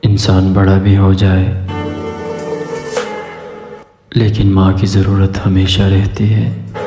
इंसान बड़ा भी हो जाए लेकिन माँ की ज़रूरत हमेशा रहती है।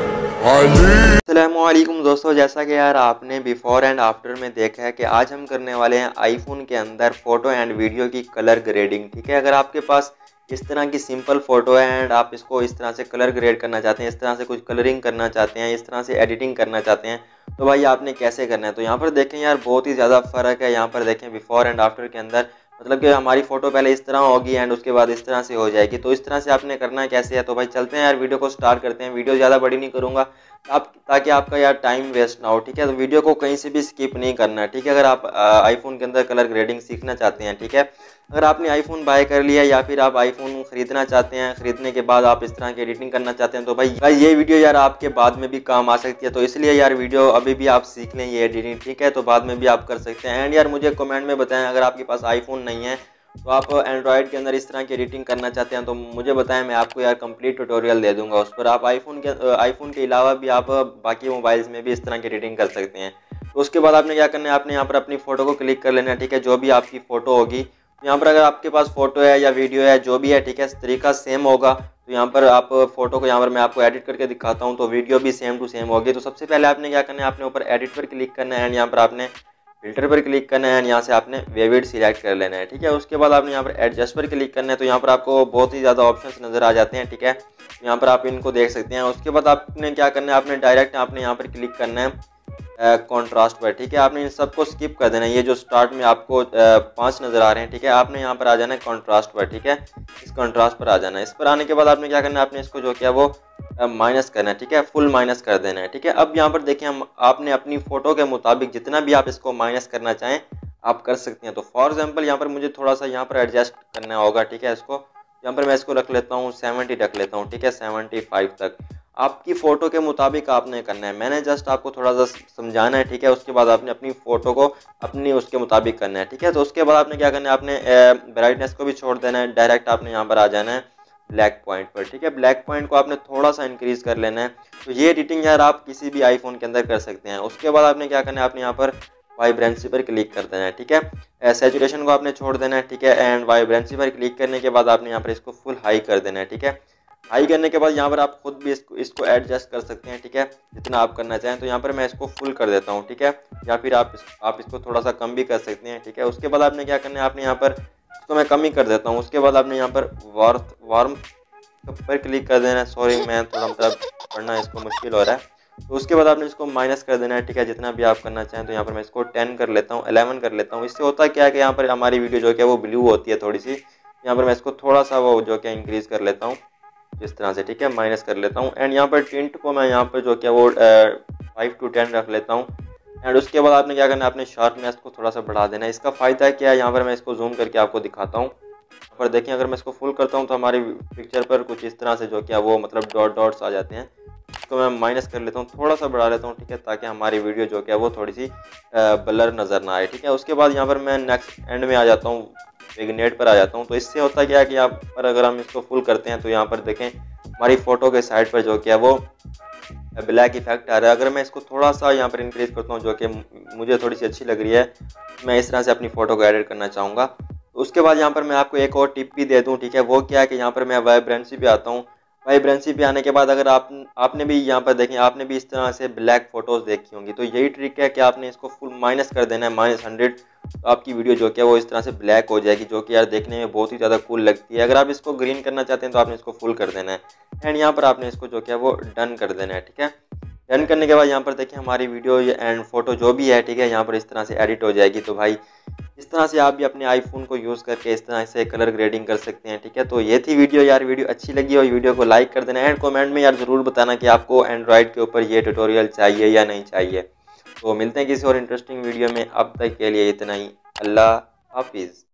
अस्सलामुअलैकुम दोस्तों, जैसा कि यार आपने बिफ़ोर एंड आफ्टर में देखा है कि आज हम करने वाले हैं आईफोन के अंदर फ़ोटो एंड वीडियो की कलर ग्रेडिंग। ठीक है, अगर आपके पास इस तरह की सिंपल फ़ोटो है एंड आप इसको इस तरह से कलर ग्रेड करना चाहते हैं, इस तरह से कुछ कलरिंग करना चाहते हैं, इस तरह से एडिटिंग करना चाहते हैं, तो भाई आपने कैसे करना है। तो यहाँ पर देखें यार, बहुत ही ज़्यादा फ़र्क है। यहाँ पर देखें बिफ़ोर एंड आफ्टर के अंदर, मतलब कि हमारी फ़ोटो पहले इस तरह होगी एंड उसके बाद इस तरह से हो जाएगी। तो इस तरह से आपने करना कैसे है, तो भाई चलते हैं यार, वीडियो को स्टार्ट करते हैं। वीडियो ज़्यादा बड़ी नहीं करूँगा ताकि आपका यार टाइम वेस्ट ना हो। ठीक है, तो वीडियो को कहीं से भी स्किप नहीं करना है। ठीक है, अगर आप आईफोन के अंदर कलर ग्रेडिंग सीखना चाहते हैं, ठीक है, अगर आपने आईफोन बाय कर लिया या फिर आप आईफोन खरीदना चाहते हैं, खरीदने के बाद आप इस तरह की एडिटिंग करना चाहते हैं, तो भाई ये वीडियो यार आपके बाद में भी काम आ सकती है। तो इसलिए यार वीडियो अभी भी आप सीख लें ये एडिटिंग, ठीक है, तो बाद में भी आप कर सकते हैं। एंड यार मुझे कमेंट में बताएं, अगर आपके पास आईफोन नहीं है तो आप एंड्रॉयड के अंदर इस तरह की एडिटिंग करना चाहते हैं, तो मुझे बताएं, मैं आपको यार कंप्लीट ट्यूटोरियल दे दूंगा उस पर। आप आईफोन के अलावा भी आप बाकी मोबाइल्स में भी इस तरह की एडिटिंग कर सकते हैं। तो उसके बाद आपने क्या करना है, आपने यहाँ पर अपनी फ़ोटो को क्लिक कर लेना है। ठीक है, जो भी आपकी फ़ोटो होगी, तो यहाँ पर अगर आपके पास फ़ोटो है या वीडियो है, जो भी है, ठीक है, तरीका सेम होगा। तो यहाँ पर आप फ़ोटो को यहाँ पर मैं आपको एडिट करके दिखाता हूँ, तो वीडियो भी सेम टू सेम होगी। तो सबसे पहले आपने क्या करना है, आपने ऊपर एडिट पर क्लिक करना है एंड यहाँ पर आपने फिल्टर पर क्लिक करना है एंड यहाँ से आपने वेविड सिलेक्ट कर लेना है। ठीक है, उसके बाद आपने यहाँ पर एडजस्ट पर क्लिक करना है। तो यहाँ पर आपको बहुत ही ज़्यादा ऑप्शंस नज़र आ जाते हैं। ठीक है, यहाँ पर आप इनको देख सकते हैं। उसके बाद आपने क्या करना है, आपने डायरेक्ट आपने यहाँ पर क्लिक करना है कॉन्ट्रास्ट पर। ठीक है, आपने इन सबको स्किप कर देना है। ये जो स्टार्ट में आपको 5 नज़र आ रहे हैं, ठीक है, आपने यहाँ पर आ जाना है कॉन्ट्रास्ट पर। ठीक है, इस कॉन्ट्रास्ट पर आ जाना है। इस पर आने के बाद आपने क्या करना है, आपने इसको जो किया वो माइनस करना है। ठीक है, फुल माइनस कर देना है। ठीक है, अब यहाँ पर देखिए, हम आपने अपनी फ़ोटो के मुताबिक जितना भी आप इसको माइनस करना चाहें आप कर सकते हैं। तो फॉर एग्जांपल यहाँ पर मुझे थोड़ा सा यहाँ पर एडजस्ट करना होगा। ठीक है, इसको यहाँ पर मैं इसको रख लेता हूँ 70 रख लेता हूँ। ठीक है, 75 तक आपकी फ़ोटो के मुताबिक आपने करना है। मैंने जस्ट आपको थोड़ा सा समझाना है। ठीक है, उसके बाद आपने अपनी फ़ोटो को अपनी उसके मुताबिक करना है। ठीक है, तो उसके बाद आपने क्या करना है, आपने ब्राइटनेस को भी छोड़ देना है। डायरेक्ट आपने यहाँ पर आ जाना है ब्लैक पॉइंट पर। ठीक है, ब्लैक पॉइंट को आपने थोड़ा सा इंक्रीज कर लेना है। तो ये एडिटिंग यार आप किसी भी आईफोन के अंदर कर सकते हैं। उसके बाद आपने क्या करना है, आपने यहाँ पर वाइब्रेंसी पर क्लिक कर देना है। ठीक है, सैचुरेशन को आपने छोड़ देना है। ठीक है, एंड वाइब्रेंसी पर क्लिक करने के बाद आपने यहाँ पर इसको फुल हाई कर देना है। ठीक है, हाई करने के बाद यहाँ पर आप खुद भी इसको एडजस्ट कर सकते हैं। ठीक है, जितना आप करना चाहें। तो यहाँ पर मैं इसको फुल कर देता हूँ। ठीक है, या फिर आप इसको थोड़ा सा कम भी कर सकते हैं। ठीक है, उसके बाद आपने क्या करना है, आपने यहाँ पर इसको मैं कम ही कर देता हूँ। उसके बाद आपने यहाँ पर वार्म पर क्लिक कर देना है। सॉरी, मैं थोड़ा मतलब पढ़ना इसको मुश्किल हो रहा है। तो उसके बाद आपने इसको माइनस कर देना है। ठीक है, जितना भी आप करना चाहें। तो यहाँ पर मैं इसको 10 कर लेता हूँ, 11 कर लेता हूँ। इससे होता क्या है कि यहाँ पर हमारी वीडियो जो है वो ब्लू होती है थोड़ी सी। यहाँ पर मैं इसको थोड़ा सा वो जो कि इंक्रीज़ कर लेता हूँ इस तरह से। ठीक है, माइनस कर लेता हूँ एंड यहाँ पर टिंट को मैं यहाँ पर जो कि वो 5 to 10 रख लेता हूँ। एंड उसके बाद आपने क्या करना है, अपने शार्पनेस को थोड़ा सा बढ़ा देना है। इसका फ़ायदा क्या है, यहाँ पर मैं इसको जूम करके आपको दिखाता हूँ। यहाँ पर देखिए, अगर मैं इसको फुल करता हूँ तो हमारी पिक्चर पर कुछ इस तरह से जो क्या वो मतलब डॉट्स आ जाते हैं। इसको मैं माइनस कर लेता हूँ, थोड़ा सा बढ़ा लेता हूँ। ठीक है, ताकि हमारी वीडियो जो क्या वो थोड़ी सी ब्लर नज़र ना आए। ठीक है, उसके बाद यहाँ पर मैं नेक्स्ट एंड में आ जाता हूँ, विग्नेट पर आ जाता हूँ। तो इससे होता क्या है कि यहाँ पर अगर हम इसको फुल करते हैं तो यहाँ पर देखें हमारी फ़ोटो के साइड पर जो क्या वो ब्लैक इफेक्ट आ रहा है। अगर मैं इसको थोड़ा सा यहाँ पर इंक्रीज करता हूँ, जो कि मुझे थोड़ी सी अच्छी लग रही है, मैं इस तरह से अपनी फ़ोटो को एडिट करना चाहूँगा। तो उसके बाद यहाँ पर मैं आपको एक और टिप भी दे दूँ। ठीक है, वो क्या है कि यहाँ पर मैं वाइब्रेंसी पे आता हूँ। वाइब्रेंसी पे आने के बाद अगर आपने भी यहाँ पर देखें, आपने भी इस तरह से ब्लैक फ़ोटोज़ देखी होंगी। तो यही ट्रिक है कि आपने इसको फुल माइनस कर देना है, -100। तो आपकी वीडियो जो क्या वो इस तरह से ब्लैक हो जाएगी, जो कि यार देखने में बहुत ही ज़्यादा कूल लगती है। अगर आप इसको ग्रीन करना चाहते हैं तो आपने इसको फुल कर देना है एंड यहाँ पर आपने इसको जो क्या वो डन कर देना है। ठीक है, डन करने के बाद यहाँ पर देखिए हमारी वीडियो एंड फोटो जो भी है, ठीक है, यहाँ पर इस तरह से एडिट हो जाएगी। तो भाई इस तरह से आप भी अपने आईफोन को यूज़ करके इस तरह से कलर ग्रेडिंग कर सकते हैं। ठीक है, तो ये थी वीडियो यार। वीडियो अच्छी लगी हो वीडियो को लाइक कर देना एंड कमेंट में यार ज़रूर बताना कि आपको एंड्रॉयड के ऊपर ये ट्यूटोरियल चाहिए या नहीं चाहिए। तो मिलते हैं किसी और इंटरेस्टिंग वीडियो में, अब तक के लिए इतना ही। अल्लाह हाफिज़।